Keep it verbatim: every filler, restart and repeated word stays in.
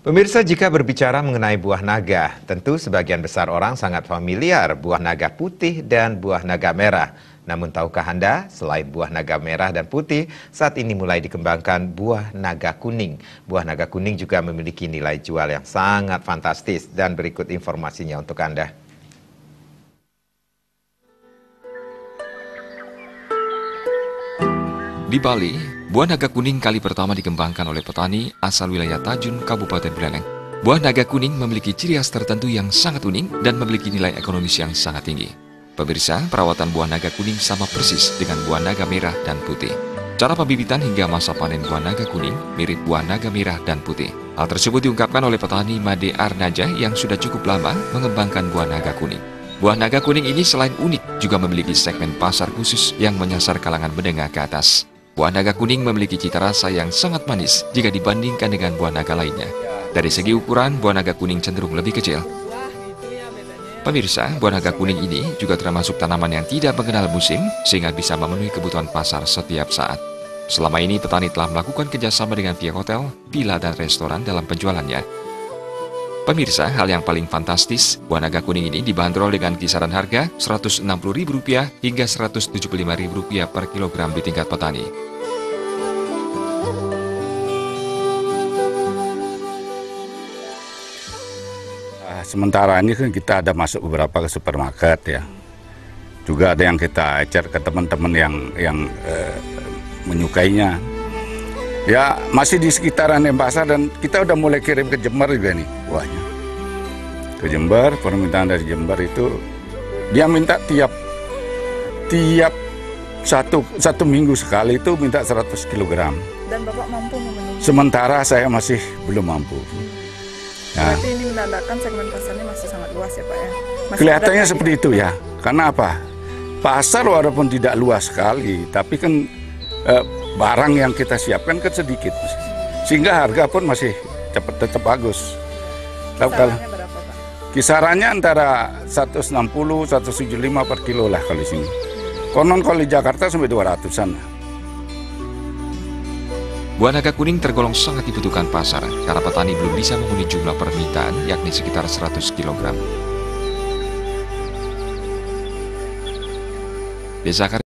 Pemirsa, jika berbicara mengenai buah naga, tentu sebagian besar orang sangat familiar buah naga putih dan buah naga merah. Namun tahukah Anda, selain buah naga merah dan putih, saat ini mulai dikembangkan buah naga kuning. Buah naga kuning juga memiliki nilai jual yang sangat fantastis, dan berikut informasinya untuk Anda. Di Bali, buah naga kuning kali pertama dikembangkan oleh petani asal wilayah Tajun, Kabupaten Buleleng. Buah naga kuning memiliki ciri khas tertentu yang sangat unik dan memiliki nilai ekonomis yang sangat tinggi. Pemirsa, perawatan buah naga kuning sama persis dengan buah naga merah dan putih. Cara pembibitan hingga masa panen buah naga kuning mirip buah naga merah dan putih. Hal tersebut diungkapkan oleh petani Made Arnaja yang sudah cukup lama mengembangkan buah naga kuning. Buah naga kuning ini selain unik, juga memiliki segmen pasar khusus yang menyasar kalangan menengah ke atas. Buah naga kuning memiliki cita rasa yang sangat manis jika dibandingkan dengan buah naga lainnya. Dari segi ukuran, buah naga kuning cenderung lebih kecil. Pemirsa, buah naga kuning ini juga termasuk tanaman yang tidak mengenal musim, sehingga bisa memenuhi kebutuhan pasar setiap saat. Selama ini, petani telah melakukan kerjasama dengan pihak hotel, villa, dan restoran dalam penjualannya. Pemirsa, hal yang paling fantastis, buah naga kuning ini dibanderol dengan kisaran harga seratus enam puluh ribu rupiah hingga seratus tujuh puluh lima ribu rupiah per kilogram di tingkat petani. Sementara ini kan kita ada masuk beberapa ke supermarket ya. Juga ada yang kita share ke teman-teman yang yang eh, menyukainya. Ya masih di sekitaran Denpasar dan kita udah mulai kirim ke Jember juga nih buahnya. Ke Jember, permintaan dari Jember itu dia minta tiap tiap satu satu minggu sekali itu minta seratus kilogram. Dan Bapak mampu memenuhi? Sementara saya masih belum mampu. Nah. Berarti ini menandakan segmen pasarnya masih sangat luas ya Pak ya? Masih kelihatannya seperti itu ya. Karena apa? Pasar walaupun tidak luas sekali, tapi kan eh, barang yang kita siapkan kan sedikit. Sehingga harga pun masih cepat tetap bagus. Kisarannya berapa Pak? Kisarannya antara seratus enam puluh sampai seratus tujuh puluh lima per kilo lah kalau di sini. Konon kalau di Jakarta sampai dua ratusan. Buah naga kuning tergolong sangat dibutuhkan pasar karena petani belum bisa memenuhi jumlah permintaan yakni sekitar seratus kilogram. Desa